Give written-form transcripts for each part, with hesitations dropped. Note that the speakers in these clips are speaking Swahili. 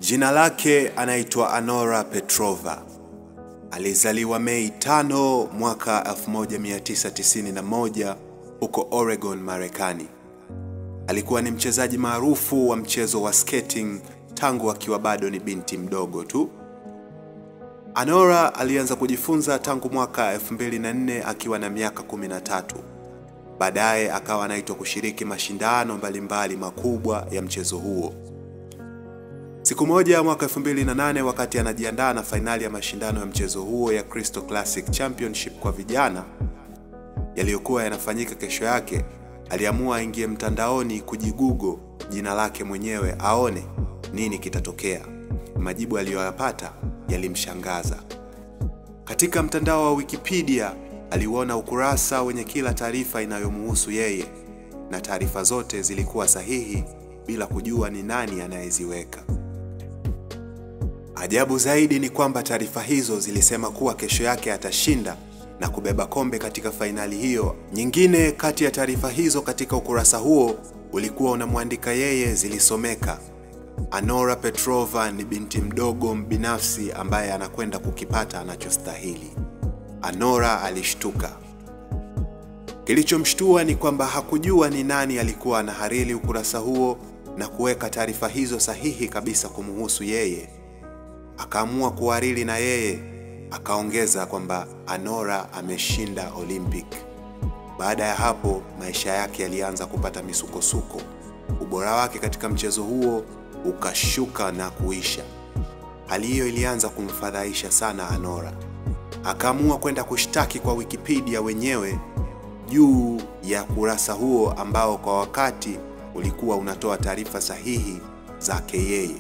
Jina lake anaitwa Anora Petrova. Alizaliwa Mei 5 mwaka 1991 huko Oregon, Marekani. Alikuwa ni mchezaji maarufu wa mchezo wa skating tangu akiwa bado ni binti mdogo tu. Anora alianza kujifunza tangu mwaka 2004 akiwa na miaka 13. Baadaye akawa anaitwa kushiriki mashindano mbalimbali makubwa ya mchezo huo. Siku moja mwaka 2008 wakati anajiandaa na finali ya mashindano ya mchezo huo ya Crystal Classic Championship kwa vijana yaliyokuwa yanafanyika kesho yake, aliamua aingie mtandaoni kujigoogle jina lake mwenyewe aone nini kitatokea. Majibu aliyoyapata yalimshangaza. Katika mtandao wa Wikipedia aliuona ukurasa wenye kila taarifa inayomhusu yeye, na taarifa zote zilikuwa sahihi bila kujua ni nani anayeziweka. Ajabu zaidi ni kwamba taarifa hizo zilisema kuwa kesho yake atashinda na kubeba kombe katika fainali hiyo. Nyingine kati ya taarifa hizo katika ukurasa huo ulikuwa unamwandika yeye zilisomeka: Anora Petrova ni binti mdogo mbinafsi ambaye anakwenda kukipata anachostahili. Anora alishtuka. Kilichomshtua ni kwamba hakujua ni nani alikuwa anahariri ukurasa huo na kuweka taarifa hizo sahihi kabisa kumhusu yeye. Akaamua kuhariri na yeye, akaongeza kwamba Anora ameshinda Olympic. Baada ya hapo maisha yake yalianza kupata misukosuko. Ubora wake katika mchezo huo ukashuka na kuisha. Hali hiyo ilianza kumfadhaisha sana Anora. Akaamua kwenda kushtaki kwa Wikipedia wenyewe juu ya kurasa huo ambao kwa wakati ulikuwa unatoa taarifa sahihi zake yeye.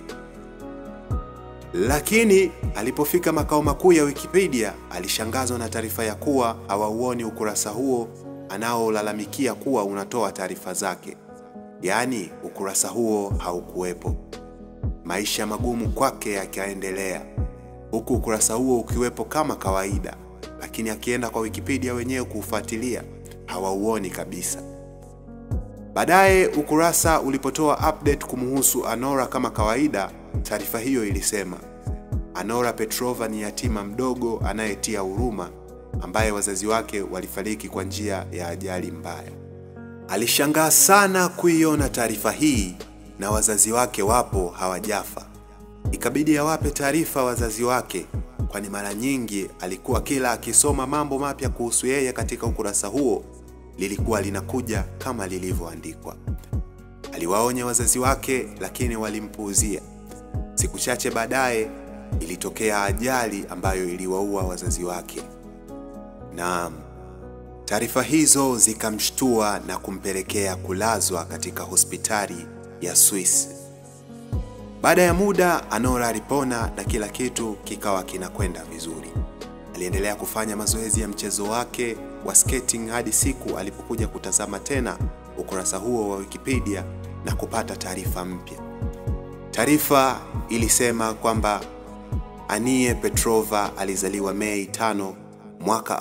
Lakini alipofika makao makuu ya Wikipedia alishangazwa na taarifa ya kuwa hawauoni ukurasa huo anaolalamikia kuwa unatoa taarifa zake. Yaani ukurasa huo haukuwepo. Maisha magumu kwake yakaendelea, huku ukurasa huo ukiwepo kama kawaida, lakini akienda kwa Wikipedia wenyewe kufuatilia hawauoni kabisa. Baadaye ukurasa ulipotoa update kumhusu Anora kama kawaida, taarifa hiyo ilisema Anora Petrova ni yatima mdogo anayetia huruma ambaye wazazi wake walifariki kwa njia ya ajali mbaya. Alishangaa sana kuiona taarifa hii na wazazi wake wapo hawajafa. Ikabidi awape taarifa wazazi wake, kwani mara nyingi alikuwa kila akisoma mambo mapya kuhusu yeye katika ukurasa huo lilikuwa linakuja kama lilivyoandikwa. Aliwaonya wazazi wake lakini walimpuuzia. Siku chache baadaye ilitokea ajali ambayo iliwaua wazazi wake. Naam, taarifa hizo zikamshtua na kumpelekea kulazwa katika hospitali ya Swiss. Baada ya muda Anora alipona na kila kitu kikawa kinakwenda vizuri. Aliendelea kufanya mazoezi ya mchezo wake wa skating hadi siku alipokuja kutazama tena ukurasa huo wa Wikipedia na kupata taarifa mpya. Taarifa ilisema kwamba Anora Petrova alizaliwa Mei 5 mwaka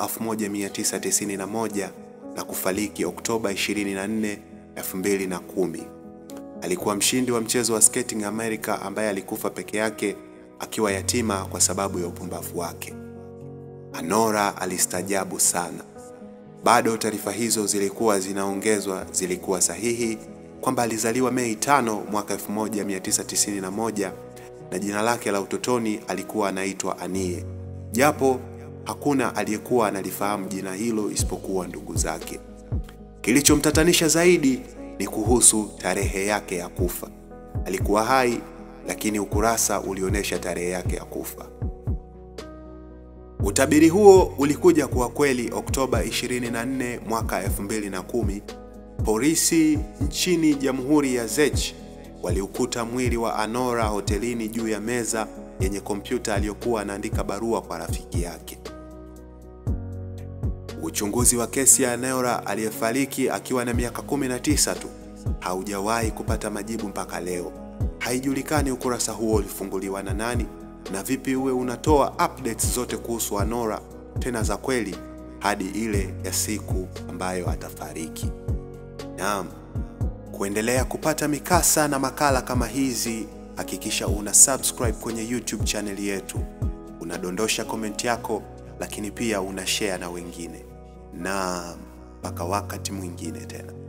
1991 na kufariki Oktoba 24, 2010. Alikuwa mshindi wa mchezo wa skating Amerika ambaye alikufa peke yake akiwa yatima kwa sababu ya upumbavu wake. Anora alistajabu sana. Bado taarifa hizo zilikuwa zinaongezwa, zilikuwa sahihi kwamba alizaliwa Mei 5 mwaka 1991 na jina lake la utotoni alikuwa anaitwa Anie, japo hakuna aliyekuwa analifahamu jina hilo isipokuwa ndugu zake. Kilichomtatanisha zaidi ni kuhusu tarehe yake ya kufa. Alikuwa hai lakini ukurasa ulionyesha tarehe yake ya kufa. Utabiri huo ulikuja kuwa kweli Oktoba 24 mwaka 2010. Polisi nchini Jamhuri ya Czech waliukuta mwili wa Anora hotelini juu ya meza yenye kompyuta aliyokuwa anaandika barua kwa rafiki yake. Uchunguzi wa kesi ya Anora aliyefariki akiwa na miaka 19 tu haujawahi kupata majibu mpaka leo. Haijulikani ukurasa huo ulifunguliwa na nani na vipi uwe unatoa updates zote kuhusu Anora, tena za kweli, hadi ile ya siku ambayo atafariki. Naam, kuendelea kupata mikasa na makala kama hizi hakikisha una subscribe kwenye YouTube channel yetu, unadondosha comment yako, lakini pia una share na wengine. Na mpaka wakati mwingine tena.